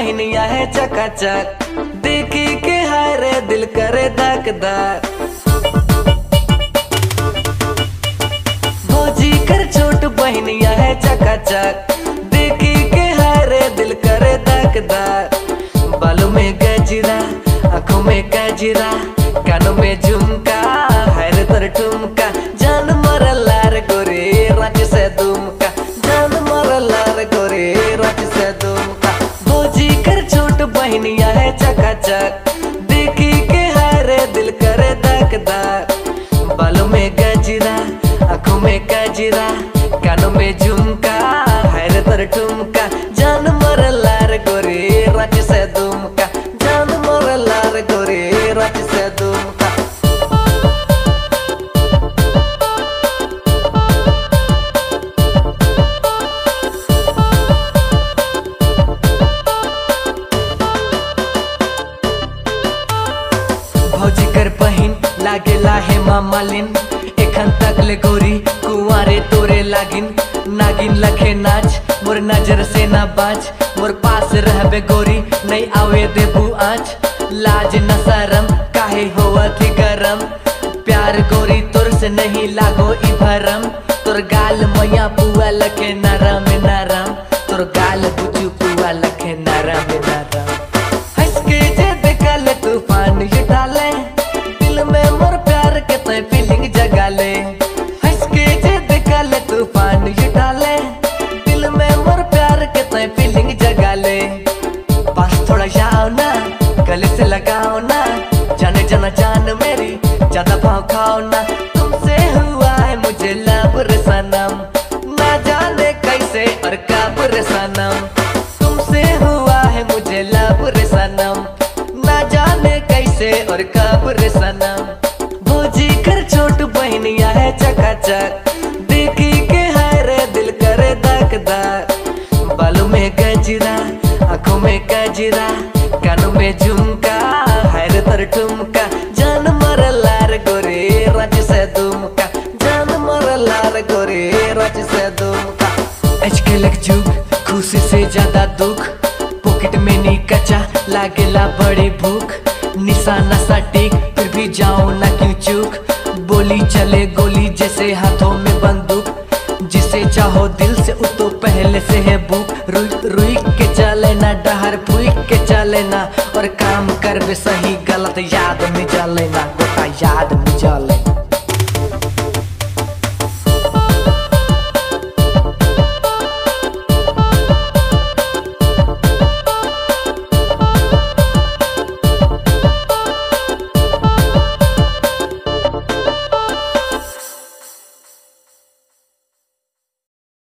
बहनिया है चकाचक, देखी के हाय रे दिल करे धक धक। भौजी कर छोट बहनिया है चकाचक, देखी के हाय रे दिल करे धक धक। बालों में गजरा, आँखों में गजरा, कानों में झुमका, हाय रे तर ठुमका। जान मरला रे गोरे रांची से दुमका, जान मरला रे गोरे रांची से दुमका। भौजी कर छोट बहनिया है चकाचक, देखी के हाय रे दिल करे धक धक। बालों में गजरा, आँखों में गजरा, कानों में झुमका, हाय रे तर ठुमका। जान मरला रे गोरे रांची से दुमका, जान मरला रे गोरे रांची से दुमका। भौजी कर बहिन लागेला है मालिन, एखन तक ले गोरी कुंवारे तोरे लागिन। नागिन लखे नाच मोर नजर से ना बाज, मोर पास रहबे गोरी नहीं आवे देबू आँच। लाज न शरम काहे होवत ही गरम, प्यार गोरी तोर से नहीं लागो ई भरम। तोर गाल मैया पुआ लखे नरम नरम, तोर गाल बुचू पुआ लखे नरम नरम। हंस के जे देखले तूफान ये डाले, दिल में मोर प्यार के तय फीलिंग जगा ले। हंस के जे देखले तूफान ये डाले, दिल में मोर प्यार के तय फीलिंग जगा ले। पास थोड़ा जाओ ना, गले से लगाओ ना, जाने जाना जान मेरी ज्यादा भाव खाओ ना। तुमसे हुआ है मुझे लब रे सनम, ना जाने कैसे और कब रे सनम। तुमसे हुआ है मुझे लब रे सनम, ना जाने कैसे और कब रे सनम। भौजी कर छोट बहनिया है चकाचक, देखी के हाय रे दिल करे धक धक। बालों में गजरा, आँखों में गजरा, कानों में झुमका, हाय रे तर ठुमका। जान मरला रे गोरे रांची से दुमका, जान मरला रे गोरे रांची से दुमका। आजकल एक जुग खुशी से ज्यादा दुख, पॉकेट में नी कच्चा लागेला बड़ी भूख। निशाना सटीक फिर भी जाओ ना क्यों चूक, बोली चले गोली जैसे हाथों में बंदूक। जिसे चाहो दिल से उतो पहले से है भूख, रुई के चले ना डहर फूक के चले ना, और काम कर बे सही गलत याद में जले ना, गोटा याद में जले।